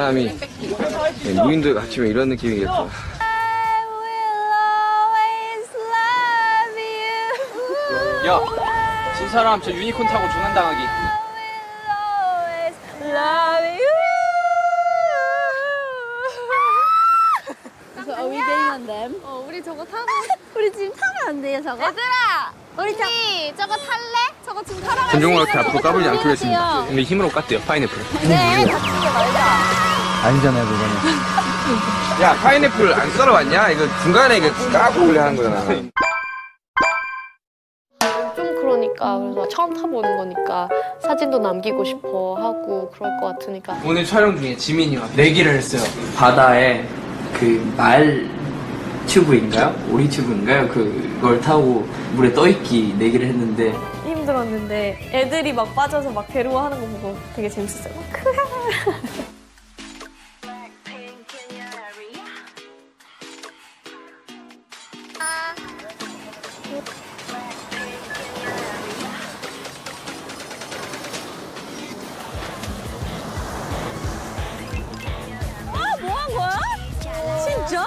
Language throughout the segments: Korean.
사람이 무인도에 갇히면 이런 느낌이겠구나. 야, 진 사람 저 유니콘 타고 조난당하기. Are we getting on them? 우리 저거 타고. 우리 지금 타면 안 돼요, 저거? 얘들아, 우리 저거 탈래? 저거 지금 타러 갈 군종으로 이렇게 앞으로 까불지 않기로 했습니다. 근데 힘으로 깠대요, 파인애플. 네, 다치지 말자. 아니잖아요, 그거는. 야, 파인애플 안 썰어봤냐? 이거 중간에 이거 까고 올려 하는 거잖아. 좀 그러니까 그래서 처음 타보는 거니까 사진도 남기고 싶어 하고 그럴 것 같으니까. 오늘 촬영 중에 지민이와 내기를 했어요. 바다에 그 말 튜브인가요? 오리 튜브인가요? 그걸 타고 물에 떠있기 내기를 했는데 힘들었는데 애들이 막 빠져서 막 괴로워하는 거 보고 되게 재밌었어요. 뭐 한 거야? 진짜?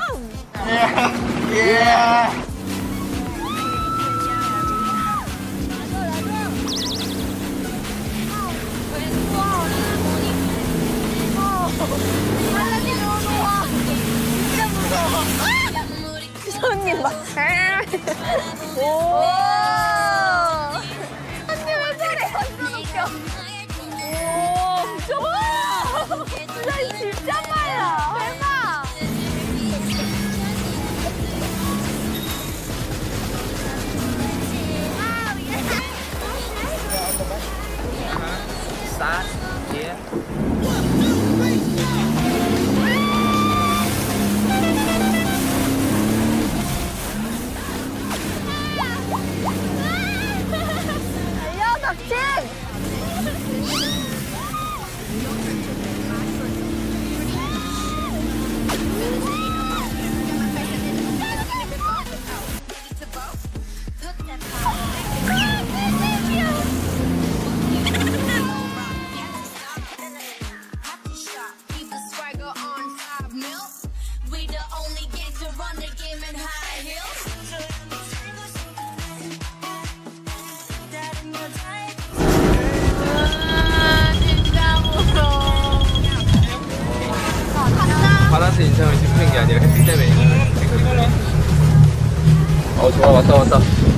손님 막. 오! 언니 왜 저래? 완전 웃겨. 오, 저거! 진짜 빨라! 대박. 달려, 닥친! 바다에서 인상을 짚는 게 아니라 햇빛 때문에 인상을 짚는 거지. 좋아, 왔다, 왔다.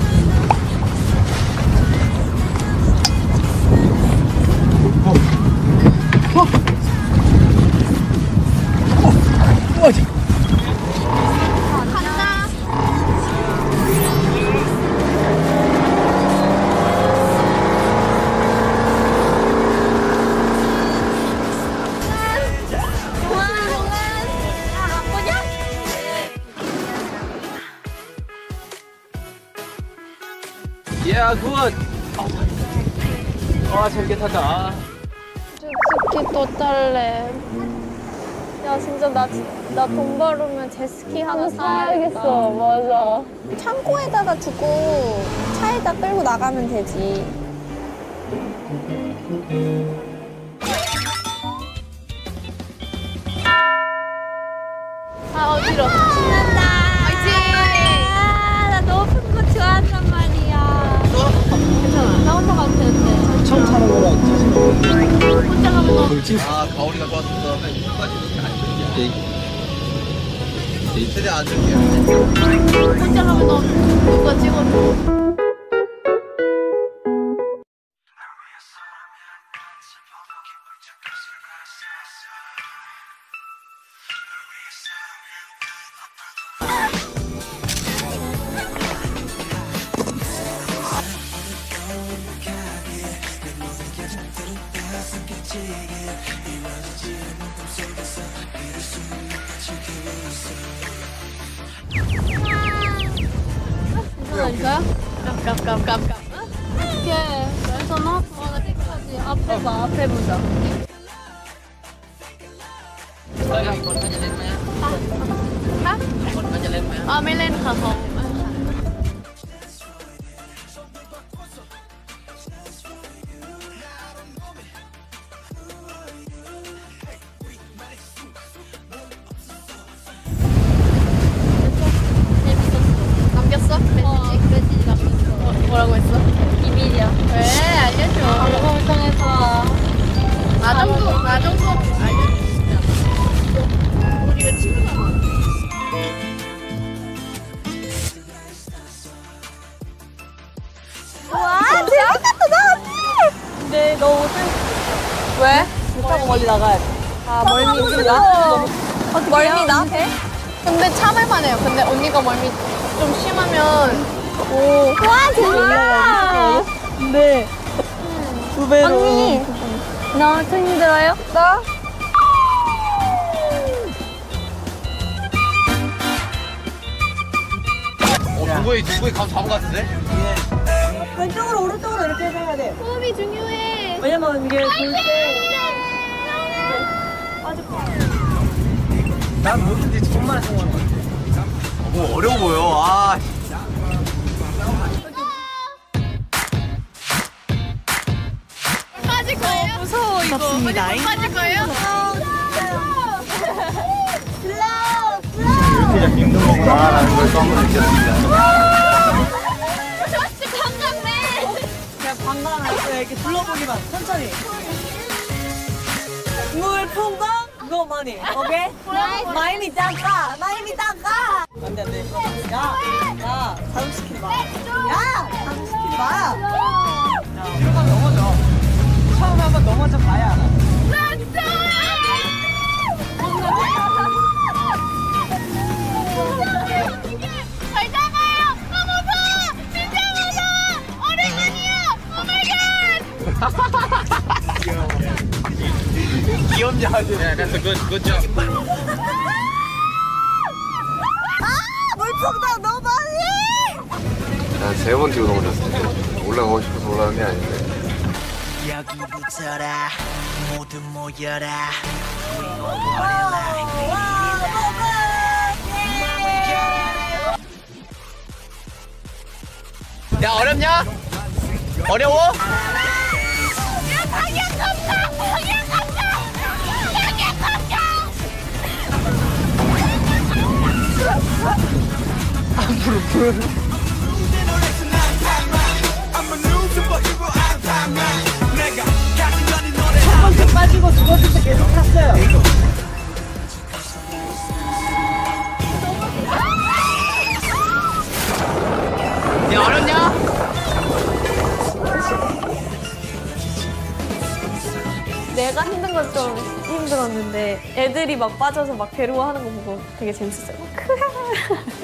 야, 굿! 재밌게 타자. 제스키 또 탈래. 야 진짜 나 돈 벌으면 제스키 하나 사야겠어. 맞아. 창고에다가 두고 차에다 끌고 나가면 되지. 아 어지러. 신난다. 나 높은 거 좋아한단 말이야. 괜찮아. 나 혼자 가도 되는데. 처음 타는 거라 혼자 가면 너무. 가오리가 좋았어. 최대한 안 줄게요. 혼자 가면 너무 누가 찍어줘. 괜찮아요? 깜깜깜깜. 어떻게 왼손 하고 나 찍어야지. 앞에 봐, 앞에 보자. ไม่เล่นค่ะเขา 너 옷을 왜? 타고 멀리 나가야 돼. 아, 멀미인가? 멀미나? 근데 참을만 해요. 근데 언니가 멀미 좀 심하면. 오. 와, 진짜! 네. 두 배로. 언니, 너 힘들어요? 나? 누구의 감 잡은 것 같은데? 왼쪽으로 오른쪽으로 이렇게 해야 돼. 호흡이 중요해. 왜냐면 이게 돌 때. 난 뭐든지 정말 성공한 것 같아. 뭐 어려워 보여. 아. 빠질 거예요? 무서워, 이거. 무섭습니다. 빠질 거예요? 이렇게 힘든 거구나라는 걸 처음으로 느꼈습니다. 저 진짜 반갑네. 그냥 방광할 때 이렇게 둘러보기만 천천히. 물풍덩 이거만이. 오케이? 마이미 땅가. 마이미 땅가. 안돼 안돼. 야 자극시키지 마. 야 자극시키지 마. 뒤로 가면 넘어져. 처음에 한번 넘어져 봐야 알아. 잘 잡아요. 아, 무서워. 진짜 무서워. 오랜만이야. 귀염지 하지. 야, 그래서 그거죠. 물풍덩 너무 많이. 한 3번 뛰고 넘어졌을 때 올라가고 싶어서 올라간 게 아닌데. 여기 붙어라 모두 모여라 야, 어렵냐? 어려워? 첫 번째 빠지고 두 번째 때 계속 탔어요. 야, 어렵냐? 내가 힘든 건 좀 힘들었는데 애들이 막 빠져서 막 괴로워하는 거 보고 되게 재밌었어요.